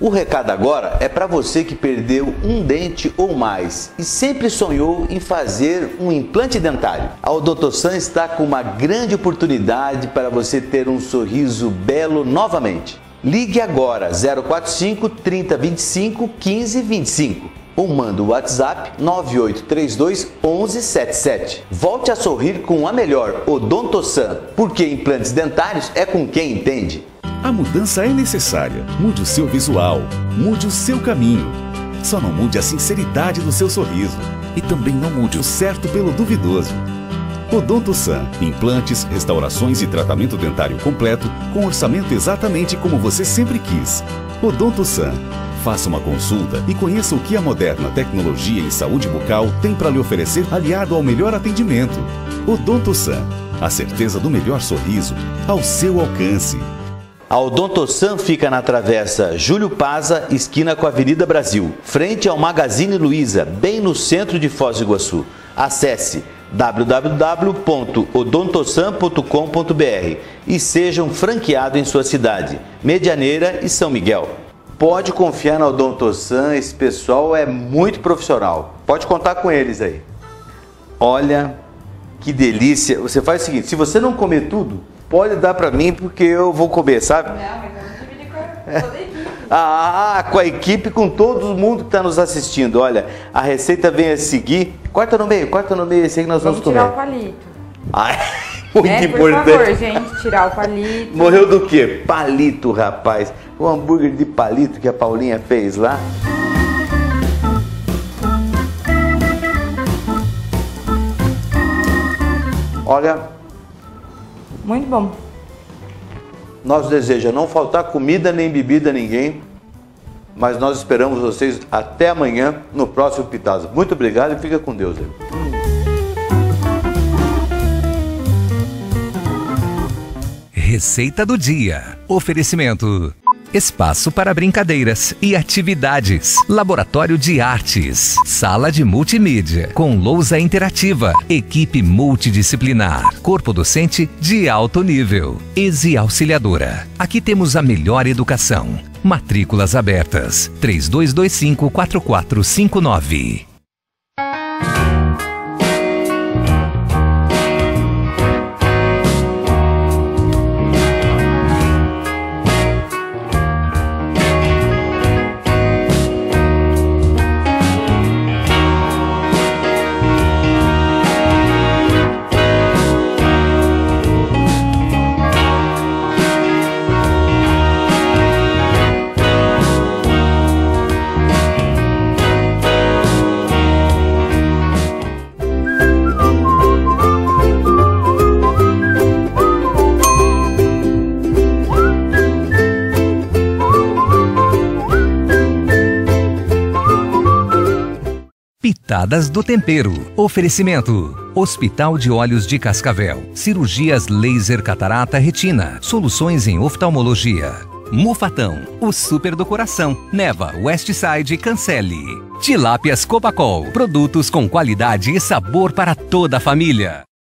O recado agora é para você que perdeu um dente ou mais e sempre sonhou em fazer um implante dentário. A Odontosan está com uma grande oportunidade para você ter um sorriso belo novamente. Ligue agora 045 3025 1525 ou manda o WhatsApp 9832 1177. Volte a sorrir com a melhor Odontosan, porque implantes dentários é com quem entende. A mudança é necessária. Mude o seu visual, mude o seu caminho. Só não mude a sinceridade do seu sorriso. E também não mude o certo pelo duvidoso. Odontosan, implantes, restaurações e tratamento dentário completo com orçamento exatamente como você sempre quis. Odontosan. Faça uma consulta e conheça o que a moderna tecnologia em saúde bucal tem para lhe oferecer aliado ao melhor atendimento. Odontosan. A certeza do melhor sorriso ao seu alcance. A Odontosan fica na travessa Júlio Paza, esquina com a Avenida Brasil, frente ao Magazine Luiza, bem no centro de Foz do Iguaçu. Acesse www.odontosan.com.br e seja um franqueado em sua cidade, Medianeira e São Miguel. Pode confiar na Odontosan, esse pessoal é muito profissional. Pode contar com eles aí. Olha que delícia. Você faz o seguinte, se você não comer tudo, pode dar pra mim porque eu vou comer, sabe? Não, mas vamos dividir com toda a equipe. Com a equipe, com todo mundo que está nos assistindo. Olha, a receita vem a seguir. Corta no meio esse aí que nós vamos comer. Tirar o palito. Ai, muito importante. Por favor, gente, tirar o palito. Morreu do quê? Palito, rapaz. O hambúrguer de palito que a Paulinha fez lá. Olha, muito bom. Nós desejamos não faltar comida nem bebida a ninguém, mas nós esperamos vocês até amanhã no próximo Pitadas. Muito obrigado e fica com Deus. Receita do dia. Oferecimento. Espaço para brincadeiras e atividades. Laboratório de Artes. Sala de multimídia com lousa interativa. Equipe multidisciplinar. Corpo docente de alto nível. ESI Auxiliadora. Aqui temos a melhor educação. Matrículas abertas. 3225-4459. Pitadas do Tempero. Oferecimento. Hospital de Olhos de Cascavel. Cirurgias laser catarata retina. Soluções em oftalmologia. Mufatão. O super do coração. Neva, Westside, Cancele. Tilápias Copacol. Produtos com qualidade e sabor para toda a família.